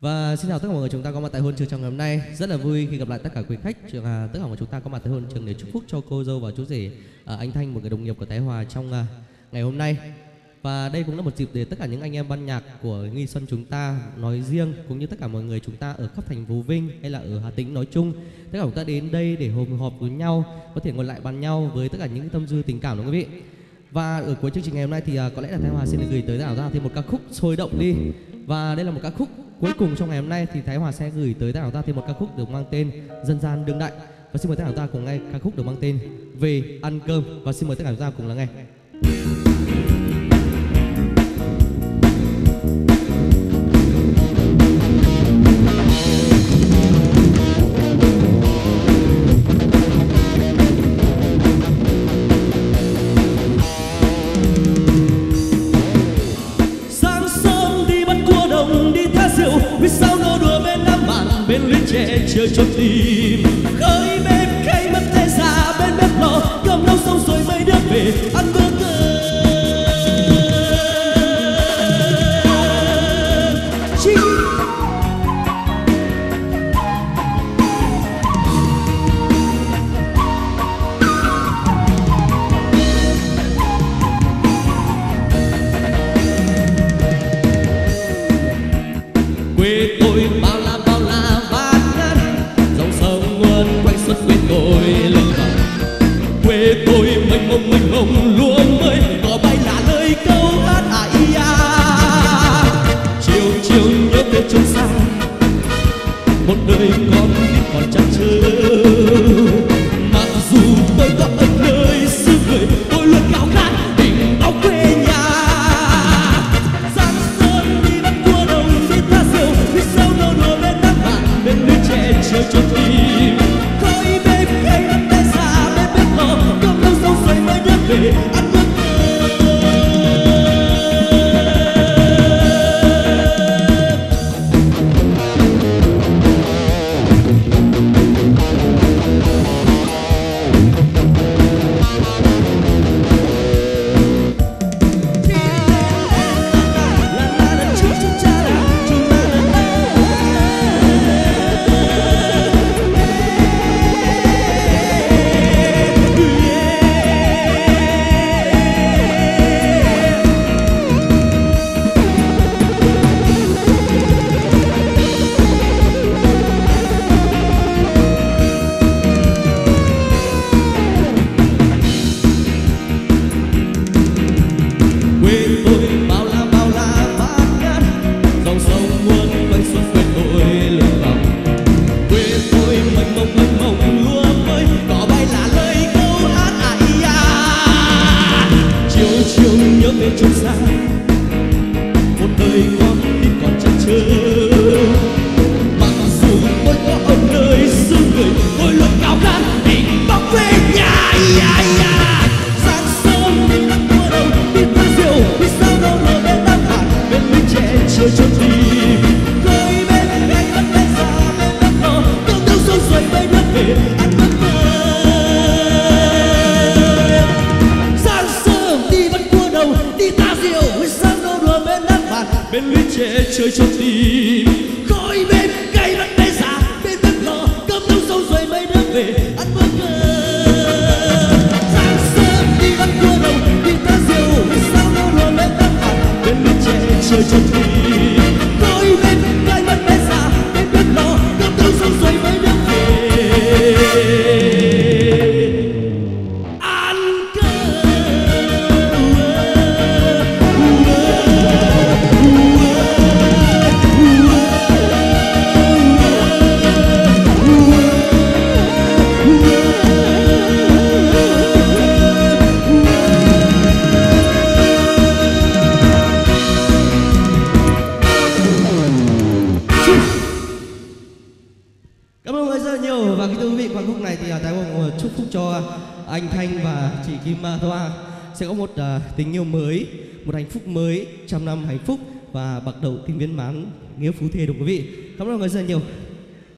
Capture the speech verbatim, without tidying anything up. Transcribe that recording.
Và xin chào tất cả mọi người, chúng ta có mặt tại hôn trường trong ngày hôm nay. Rất là vui khi gặp lại tất cả quý khách. Trường à, tất cả mọi chúng ta có mặt tại hôn trường để chúc phúc cho cô dâu và chú rể à, anh Thanh, một người đồng nghiệp của Thái Hòa trong à, ngày hôm nay. Và đây cũng là một dịp để tất cả những anh em ban nhạc của Nghi Xuân chúng ta nói riêng, cũng như tất cả mọi người chúng ta ở khắp thành phố Vinh hay là ở Hà Tĩnh nói chung, tất cả chúng ta đến đây để họp họp với nhau, có thể ngồi lại bàn nhau với tất cả những tâm tư tình cảm đó quý vị. Và ở cuối chương trình ngày hôm nay thì à, có lẽ là Thái Hòa xin được gửi tới tất cả chúng ta thêm một ca khúc sôi động đi. Và đây là một ca khúc cuối cùng trong ngày hôm nay, thì Thái Hòa sẽ gửi tới tất cả chúng ta thêm một ca khúc được mang tên Dân gian đương đại. Và xin mời tất cả chúng ta cùng nghe ca khúc được mang tên Về ăn cơm. Và xin mời tất cả chúng ta cùng lắng nghe. Vì sao nô đùa bên đám bạn, bên lưới trẻ chơi cho tim. Khơi bếp khay mất tay già, bên bếp lò cơm nấu xong rồi mấy đứa về ăn bữa cơm. Chi quê tôi bao la bao la bát ngát, dòng sông nguồn quanh suốt quê tôi lên vòng. Quê tôi mênh mông mênh mông lúa mới, có bay lá lời câu hát à ia. Chiều chiều nhớ về chốn xa, một đời con còn chắc chờ. Mặc dù tôi có ở nơi xứ người, tôi luôn khao khát tình bao quê nhà. Giang sơn đi bắt cua đồng đi tha rượu, vì sao nô đùa bên đám bạn, bên lưới trẻ chơi cho tim. Khói bếp khay bắt tay già, bên bếp lò cơm nấu xong rồi mới đứa về ăn bữa chơi cho tim. Khói bếp cây bắt tay già, bên bếp lò cơm nấu xong rồi mấy đứa về ăn bữa cơm. Sáng sớm đi bắt cua đồng đi ta rượu, vì sao nô đùa bên đám bạn, bên lưới trẻ chơi cho tim. Khói bếp cây bắt tay già, bên bếp lò cơm nấu xong rồi mấy đứa về ăn cơm. Và kính thưa quý vị, qua khúc này thì Thái Hòa chúc phúc cho anh Thanh và chị Kim Thoa sẽ có một uh, tình yêu mới, một hạnh phúc mới, trăm năm hạnh phúc và bạc đầu tình viên mãn nghĩa phú thê, đúng quý vị. Cảm ơn mọi người rất là nhiều.